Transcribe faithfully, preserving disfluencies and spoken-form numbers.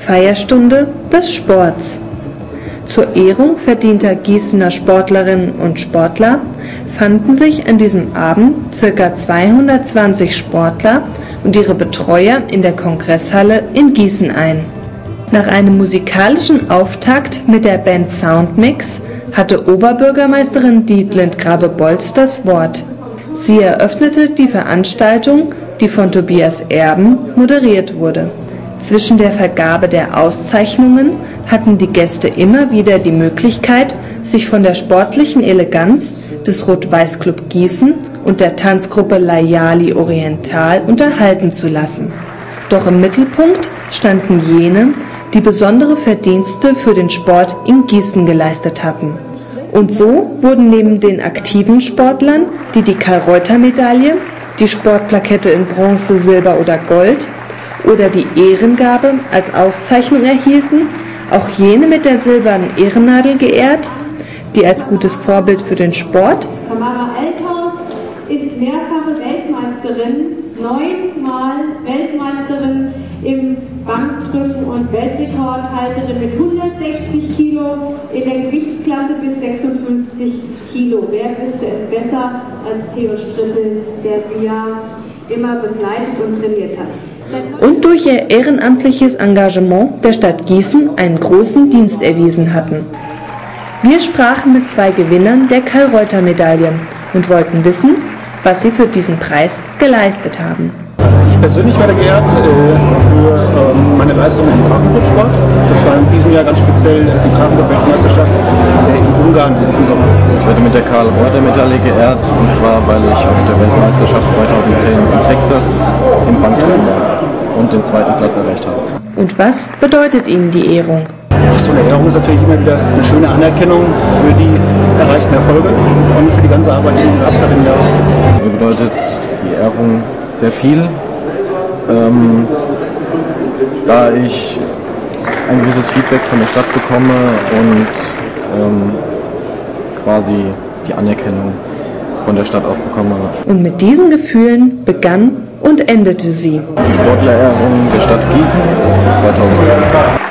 Feierstunde des Sports. Zur Ehrung verdienter Gießener Sportlerinnen und Sportler fanden sich an diesem Abend ca. zweihundertzwanzig Sportler und ihre Betreuer in der Kongresshalle in Gießen ein. Nach einem musikalischen Auftakt mit der Band Soundmix hatte Oberbürgermeisterin Dietlind Grabe-Bolz das Wort. Sie eröffnete die Veranstaltung, die von Tobias Erben moderiert wurde. Zwischen der Vergabe der Auszeichnungen hatten die Gäste immer wieder die Möglichkeit, sich von der sportlichen Eleganz des Rot-Weiß-Club Gießen und der Tanzgruppe Layali Oriental unterhalten zu lassen. Doch im Mittelpunkt standen jene, die besondere Verdienste für den Sport in Gießen geleistet hatten. Und so wurden neben den aktiven Sportlern, die die Karl-Reuter-Medaille, die Sportplakette in Bronze, Silber oder Gold oder die Ehrengabe als Auszeichnung erhielten, auch jene mit der silbernen Ehrennadel geehrt, die als gutes Vorbild für den Sport. Tamara Althaus ist mehrfache Weltmeisterin, neunmal Weltmeisterin im Bankdrücken und Weltrekordhalterin mit hundertsechzig Kilo in der Gewichtsklasse bis sechsundfünfzig Kilo. Wer wüsste es besser als Theo Strippel, der sie ja immer begleitet und trainiert hat. Und durch ihr ehrenamtliches Engagement der Stadt Gießen einen großen Dienst erwiesen hatten. Wir sprachen mit zwei Gewinnern der Karl-Reuter-Medaille und wollten wissen, was sie für diesen Preis geleistet haben. Ich persönlich werde geehrt äh, für ähm, meine Leistungen im Drachenbootsport. Das war in diesem Jahr ganz speziell äh, die Drachenboot-Weltmeisterschaft äh, in Ungarn in diesem Sommer. Ich werde mit der Karl-Reuter-Medaille geehrt, und zwar, weil ich auf der Weltmeisterschaft zweitausendzehn in Texas im Bankdrücken war und den zweiten Platz erreicht habe. Und was bedeutet Ihnen die Ehrung? So eine Ehrung ist natürlich immer wieder eine schöne Anerkennung für die erreichten Erfolge und für die ganze Arbeit, die man gehabt hat im Jahr. Mir bedeutet die Ehrung sehr viel, ähm, da ich ein gewisses Feedback von der Stadt bekomme und ähm, quasi die Anerkennung von der Stadt auch bekomme. Und mit diesen Gefühlen begann und endete sie. Die Sportlerehrung der Stadt Gießen zweitausendzehn.